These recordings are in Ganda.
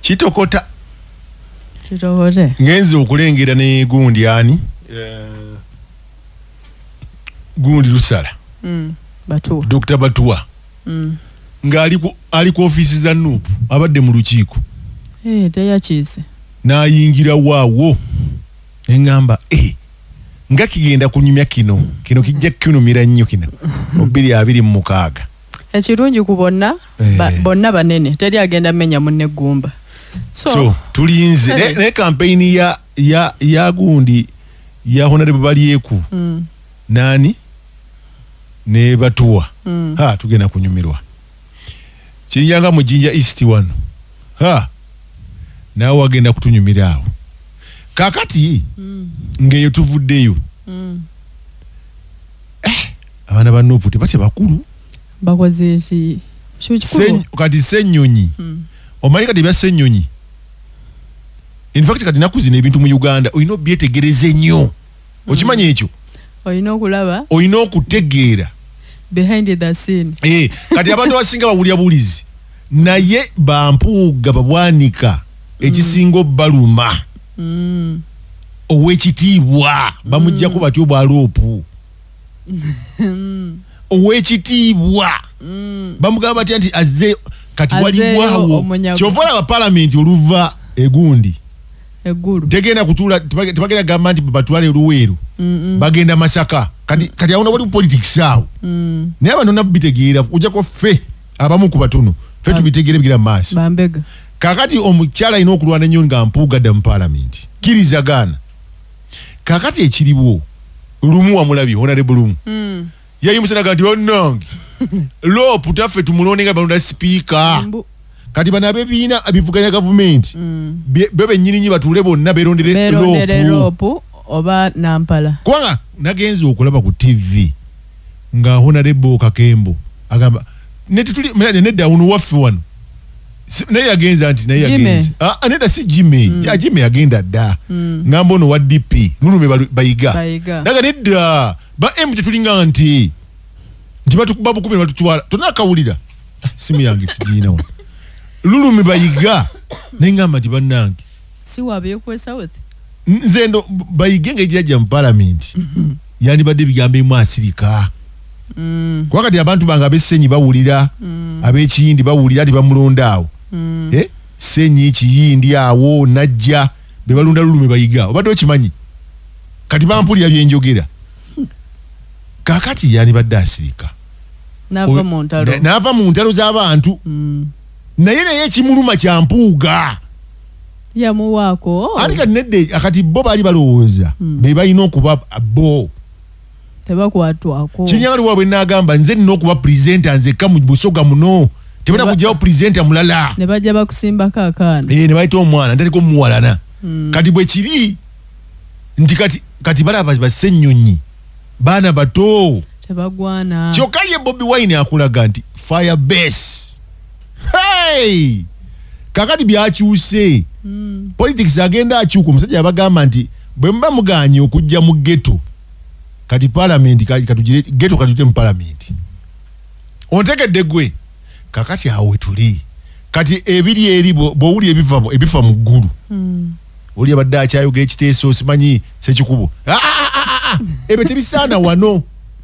kitokota ngenze okulengera ne gundi ani gundi Lusala Batua Dr. Batua nga ali ku office za NUP abadde mu lukiiko teyakiise n'ayingira waawo engamba nga kigenda kunyumya kino kijja kunumira nnyo kino 2026 ekirungi ku bonna bonna banene teri agenda menya munne gumba so tulinze ne campaign ya gundi ya Honorable Balyeku nani ne Batua tugenda kunyumirwa kinyanga mu Jinja East wano nawe wagenda kutunyumira awo kakati ngeyo tuvuddeyo abana ba NUP tebatya bakulu bakoze eki kati Ssenyonyi omanyi kati bya Ssenyonyi in fact kati nakuzina ebintu mu Uganda oyina obyetegereze nnyo okimanyi ekyo oyina okulaba oyina okutegeera behind the scene kati abantu abasinga bawulya bulizi naye bampuuga babwanika ekisinga baluma owekitiibwa bamujjako batyo bwaloopu owekitiibwa bamugamba batya nti azze kati waliwawo kyovola aba parliament oluva egundi eggulu tegenda kutula tebagenda gamba nti batwale Luweero bagenda Masaka kati awona wali politics awo naye abantu nabitegeera kujjako ffe abamu ku batono ffe tubitegeere bigira maaso bambega kakati omukyala alina okulwana nnyo nga mpuugadde mu parliament kirizagana kakati ekiriwo lumu wamulabye Honorable Lumu yayimusanaga nti onnange lopu taffe tumulondenga balonda speaker kati bano abebiina abivuganya gavumenti bebe nnyini batuule bonna berondere lopu oba Nampala kubanga nagenze okulaba ku TV nga Honorable Kakembo agamba nedda uno waffe wano naye yagenza nti naye yagenze nedda si Jimmy Jimmy yagenda dda ngamba ono wa DP Lulume Bayiga naga nedda ba M tetulinga nti batukubabukumi batutwala tonakawulira simu yange sigiina wano Lulume Bayiga nengamba nti bannange si wabeyo ku South nze ndo Bayiga ngejjajja mu parliament yandibadde bigambo emu asirika kuba kati abantu bange ab'Essenyi bawulira ab'Ekiyindi bawulira ti bamulonda awo Ssenyi Kiyindi awo najja be balonda Lulume Bayiga obadde okimanyi kati bampulira byenjogera kakati yandibadde asirika n'ava mu ntalo z'abantu naye ekimuluma kya mpuuga yamuwaako ati kati nedde akati bo baali balowooza be balina okuba bo tebakwatwako kinyangali waabwe n'agamba nze nina okuba pulezidenta nzekka mu Busoga muno tebana kugyawo pulezidenta mulala ne bajja bakusimbako akaana ne bayita omwana ntaliko muwalana kati bwe kiri nti kati balaba Bassenyonyi baana bato tebagwana kyokka ye Bobi Wine akulaga nti fire base kakati byakyuse politics agenda akyuka omusajja abagamba nti bwe muba muganye okujja mu ghetto kati parliament katugire ghetto katute mu parliament ontegedde gwe kakati awe tuli kati ebiri eri bwowuli ebifa mu ggulu oli abadde akyayogera ekiteeso simanyi sekikubo ebyo tebisaana wano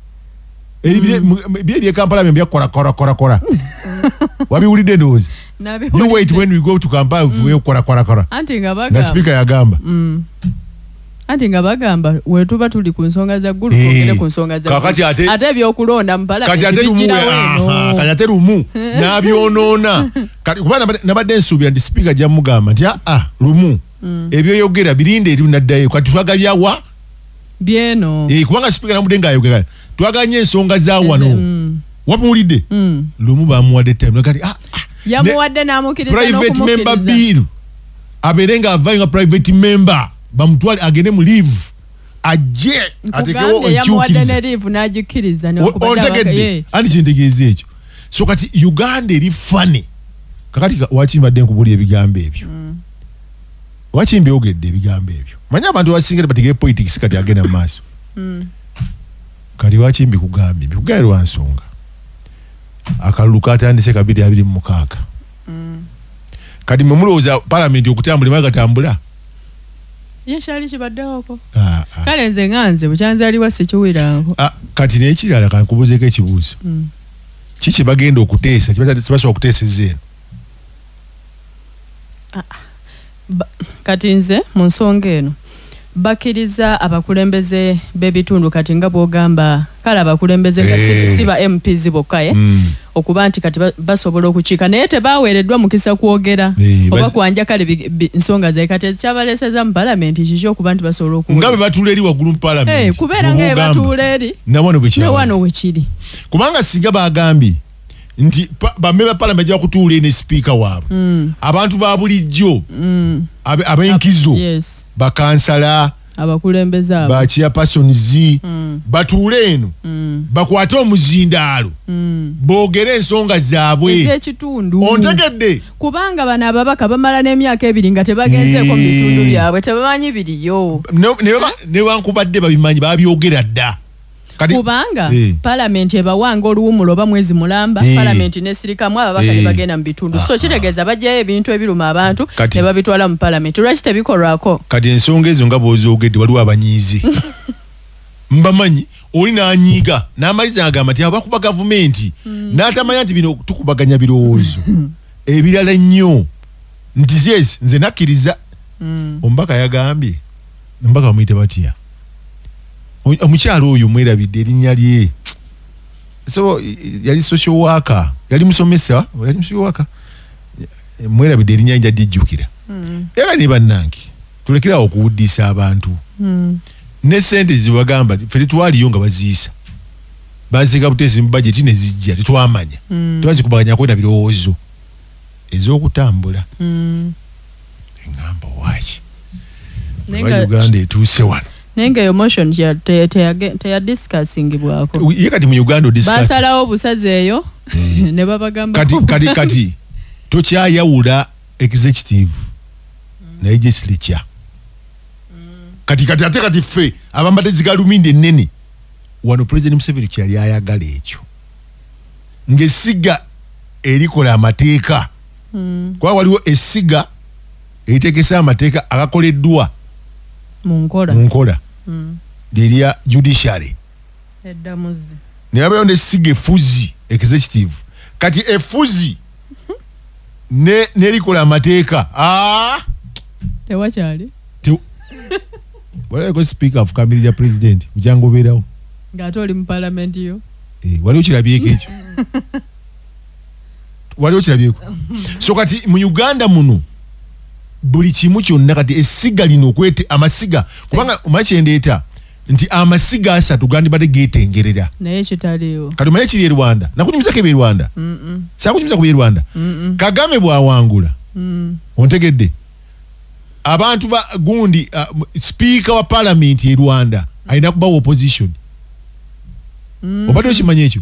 bye Kampala bya kora wabiwulidde ndowooza you wait when we go to Kampala we kora anti nga speaker yagamba anti nga bagamba wetuba tuli ku nsonga za ggulu twogere ku nsonga za ate ebyokulonda mu parliament kati ate lumu n'abyonoona kuba nabadde nsuubira nti speaker gyamugamba nti lumu ebyoyogera birinde eri naddayo kati twagabyawa byeno kubanga speaker namudde ngaayogera twaganye ensonga za wano wamuwulidde lumu bamuwadde time kati yamuwadde n'amukkiriza private member bill abeere nga avayo nga private member bamutwale agende mu leave ajje atekewo n'agikkiriza ani kyentegeeza ekyo so kati Uganda eri fane kakati wakimbadde nkubulya ebigambo ebyo wakimbyogedde ebigambo ebyo manyi abantu basinga bategere politics kati agenda mu maaso kati wakimbi kugambye mbikugaye lwa nsonga akalulu katandise 2026 kati mumulooza parliament okutambula magatambula yeshali kibaddewoko kale nze nganze bukyanzaliwa sekiwirako kati n'ekirala kankubuzeeko ekibuuzo kiki bagenda okuteesa kibasobola okuteeseza eno kati nze mu nsonga eno bakiriza abakulembeze b'ebitundu kati nga bw'ogamba kale abakulembeze nga siba MPs bokka okuba nti kati basobola okukiika naye tebaweereddwa mukisa kwogera oba kwanja kale nsonga zae kati kyabaleseza mu palamenti kiki okuba nti basobola okuwulira nga bwe batuula eri waggulu mu palamenti kubeera nga batuula eri nawano wekiri kubanga singa bagambye nti bamme ba palamenti bajja kutuula ne sipiika waabwe abantu ba bulijjo ab'enkizo bakansala abakulembeze abo ba chairpersons batuule eno bakwate omuzindaalo boogere ensonga zaabwe ez'ekitundu ontegedde kubanga bano ababaka bamala n'emyaka 2 nga tebagenzeeko mu bitundu byabwe tebamanyi biriyo ne wankubadde babimanyi babyogera dda kubanga palamenti ebawanga oluwumulo oba mwezi mulamba palamenti nesirikamu ababaka ne bagenda mu bitundu so kitegeeza bajjayo ebintu ebiruma abantu ne babitwala mu palamenti lwaki tebikolwako kati ensonga ezo nga bw'ozoogedde waliwo abanyiizi mbamanyi oli n'anyiiga n'amaliza agamba nti abakuba gavumenti n'atamanya nti bino tukubaganya birowoozo ebirala nnyo nti yes nze nakkiriza omubaka yagambye omubaka bamuyite batya omukyalo oyo mwerabidde erinnya lye so yali social worker yali musomesa mwerabidde erinnya nja dijjukira era ne bannange tulekerawo okuwuddisa abantu ne sente zebagamba ffe tetwaliyo nga baziisa baziteeka buteesi mu bajeti ne zijja tetwamanya tebazikubaganya kwenda birowoozo ez'okutambula eŋŋamba waaki Uganda etuuse wano nenga emotion teya discussingibwako ye kati mu Uganda basalawo busaze eyo ne babagamba kati tokyayawula executive na legislature kati ate ffe abambadde zigaluminde ennene wano President Museveni kyali ayagala ekyo ng'essiga erikola amateeka kuba waliwo essiga eritegesa amateeka agakoleddwa mu nkola lirya judiciary eddamuzi ne babayo n'essiga effuzi executive kati effuzi nerikola amateeka tewakyali waliwo speaker afukamirira president mukyangobeerawo ng'ate oli mu palamenti yo waliwo kirabyeko ekyo waliwo kirabyeko so kati mu Uganda muno buli kimu kyonna kati essiga lino okwete amasiga kubanga omanyi kyendeeta nti amasiga 3 gandibadde geetengerera naye kitaliwo kati omanyi kiri e Rwanda nakunyumizako ebye Rwanda saakunyumiza ku bye Rwanda Kagame bw'awangula ontegedde abantu gundi speaker wa parliament e Rwanda alina kubawa opposition obadde okimanyi ekyo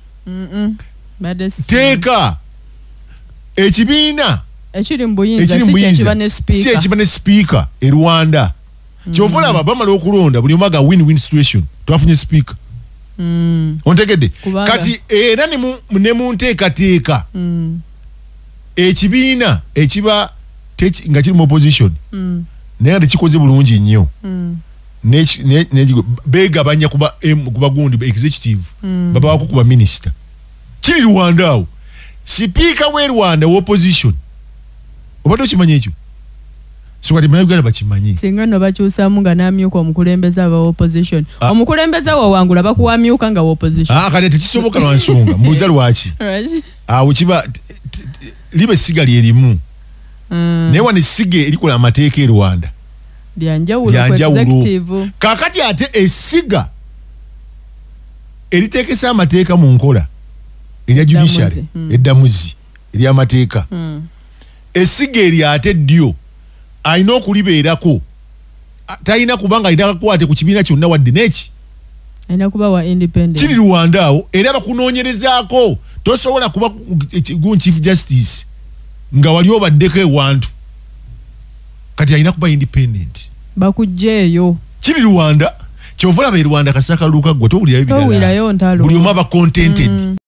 teeka ekibiina ekiri mu buyinza si kyekiba ne speaker e Rwanda kyova olaba bamala okulonda buli omu aga win-win situation twafunye speaker ontegedde kati era ne mu nteekateeka ekibiina ekiba nga kiri mu opposition naye nga tekikoze bulungi nnyo beegabanya kuba gundi executive babawako kuba minisita kiri Rwanda awo sipiika w'e Rwanda w'opposition obadde okimanyi ekyo so kati Uganda bakimanyi singa no bakyusaamu nga n'amyuka omukulembeze aba opposition omukulembeze wawangula bakuwamyuka nga opposition kati tekisoboka lwa nsonga mbuuza lwaki awo kiba liba essiga lyerimu naye wano essiga erikola amateeka e Rwanda lyanjawulo kaakati ate essiga eriteekesa amateeka mu nkola erya judiciary eddamuzi ery'amateeka essiga eri ate ddyo alina okulibeerako talina kubanga alina akakwate ku kibiina kyonna wadde neki alina kuba wa independent kiri Rwanda awo era bakunoonyerezaako tosobola kuba chief justice nga wali obaddeko ewantu kati alina kuba independent bakujjeeyo kiri Rwanda kyova olaba e Rwanda kasaka luka gwe towulirayo buli omu aba contented